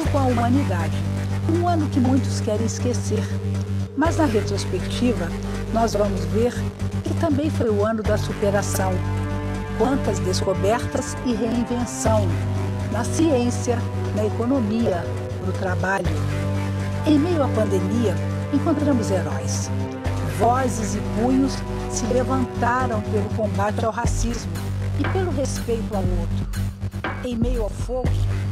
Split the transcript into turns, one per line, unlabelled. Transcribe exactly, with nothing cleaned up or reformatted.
ano com a humanidade, um ano que muitos querem esquecer. Mas na retrospectiva, nós vamos ver que também foi o ano da superação. Quantas descobertas e reinvenção na ciência, na economia, no trabalho. Em meio à pandemia, encontramos heróis. Vozes e punhos se levantaram pelo combate ao racismo e pelo respeito ao outro. Em meio ao fogo,